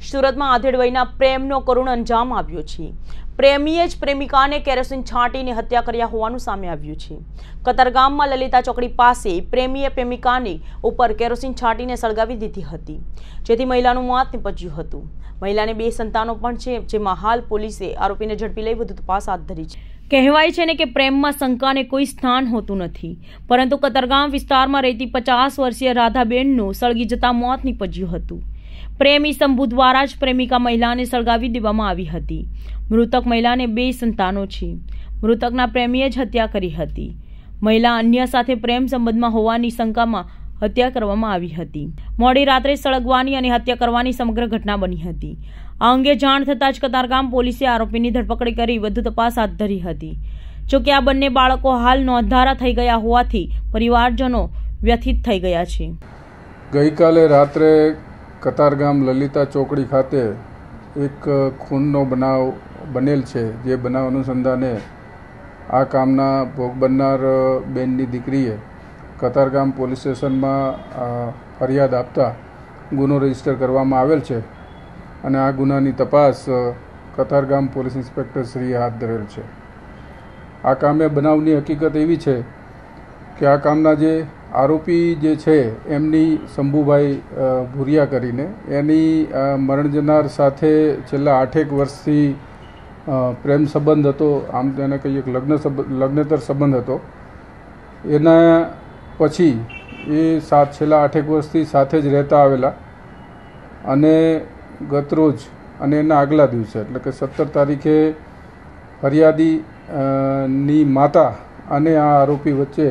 સુરતમાં આધેડ વયના પ્રેમનો કરુણ અંજામ આવ્યો છે। પ્રેમીએ જ પ્રેમિકાને કેરોસીન છાંટીને હત્યા કર્યા હોવાનું સામે આવ્યું છે। કતારગામમાં લલિતા ચોકડી પાસે પ્રેમીએ પ્રેમિકાને ઉપર કેરોસીન છાંટીને સળગાવી દીધી હતી, જેથી મહિલાનું મોત નીપજ્યું હતું। મહિલાને 2 સંતાનો પણ છે, જેમાં હાલ પોલીસે આરોપીને ઝડપી લઈ વધુ તપાસ હાથ ધરી છે। કહેવાય છે ને કે પ્રેમમાં શંકાને કોઈ સ્થાન હોતું નથી, પરંતુ કતારગામ વિસ્તારમાં રહેતી 50 વર્ષીય રાધાબેનનું સળગી જતા મોત નીપજ્યું હતું। પ્રેમી શંભુ દ્વારા જ પ્રેમિકા મહિલાને સળગાવી દેવામાં આવી હતી। મૃતક મહિલાને 2 સંતાનો છે। મૃતકના પ્રેમીએ જ હત્યા કરી હતી। મહિલા અન્ય સાથે પ્રેમ સંબંધમાં હોવાની શંકામાં હત્યા કરવામાં આવી હતી। મોડી રાત્રે સળગવાની અને હત્યા કરવાની સમગ્ર ઘટના બની હતી। આ અંગે જાણ થતાં જ કતારગામ પોલીસે આરોપીની ધરપકડ કરી વધુ તપાસ હાથ ધરી હતી। જોકે આ બંને બાળકો હાલ નોંધારા થઈ ગયા હોવાથી પરિવારજનો વ્યથિત થઈ ગયા છે। ગઈકાલે રાત્રે કતારગામ લલિતા ચોકડી ખાતે એક ખૂનનો બનાવ બનેલ છે, જે બનાવ અનુસંધાને આ કામના ભોગ બનનાર બેનની દીકરીએ કતારગામ પોલીસ સ્ટેશનમાં ફરિયાદ આપતા ગુનો રજીસ્ટર કરવામાં આવેલ છે અને આ ગુનાની તપાસ કતારગામ પોલીસ ઇન્સ્પેક્ટર શ્રીએ હાથ ધરેલ છે। આ કામે બનાવની હકીકત એવી છે કે આ કામના જે આરોપી જે છે એમની શંભુભાઈ ભુરિયા કરીને એની મરણ જનાર સાથે છેલ્લા 8 વર્ષથી પ્રેમ સંબંધ હતો, આમ તેને કહીએ કે લગ્નેતર સંબંધ હતો। એના પછી એ છેલ્લા 8 વર્ષથી સાથે જ રહેતા આવેલા અને ગતરોજ અને એના આગલા દિવસે એટલે કે 17 તારીખે ફરિયાદી ની માતા અને આ આરોપી વચ્ચે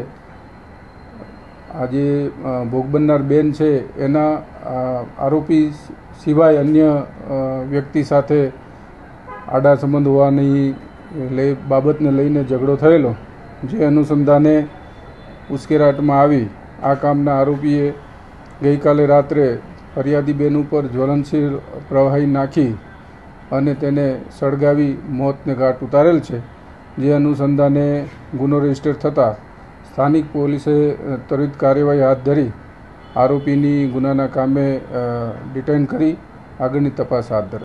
આજે ભોગ બનનાર બેન છે એના આરોપી સિવાય અન્ય વ્યક્તિ સાથે આડા સંબંધ હોવાની બાબતને લઈને ઝઘડો થયેલો, જે અનુસંધાને ઉશ્કેરાટમાં આવી આ કામના આરોપીએ ગઈકાલે રાત્રે ફરિયાદી બેન ઉપર જ્વલનશીલ પ્રવાહી નાખી અને તેને સળગાવી મોતને ઘાટ ઉતારેલ છે। જે અનુસંધાને ગુનો રજીસ્ટર થતાં સ્થાનિક પોલીસે ત્વરિત કાર્યવાહી હાથ ધરી આરોપીની ગુનાના કામે ડિટેઇન કરી આગળની તપાસ હાથ ધરી।